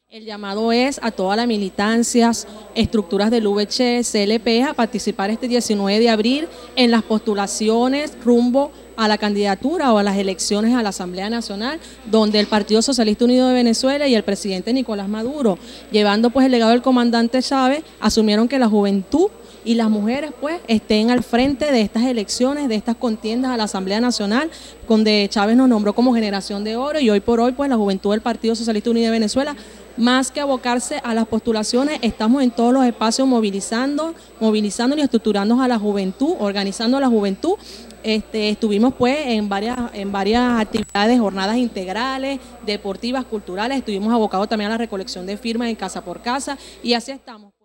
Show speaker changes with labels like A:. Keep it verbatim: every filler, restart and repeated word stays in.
A: El llamado es a todas las militancias, estructuras del U V C, C L P a participar este diecinueve de abril en las postulaciones rumbo a la candidatura o a las elecciones a la Asamblea Nacional, donde el Partido Socialista Unido de Venezuela y el presidente Nicolás Maduro, llevando pues el legado del comandante Chávez, asumieron que la juventud y las mujeres pues estén al frente de estas elecciones, de estas contiendas a la Asamblea Nacional, donde Chávez nos nombró como generación de oro, y hoy por hoy pues la juventud del Partido Socialista Unido de Venezuela, más que abocarse a las postulaciones, estamos en todos los espacios movilizando, movilizando y estructurándonos a la juventud, organizando a la juventud. Este, estuvimos pues en varias, en varias actividades, jornadas integrales, deportivas, culturales, estuvimos abocados también a la recolección de firmas en casa por casa, y así estamos.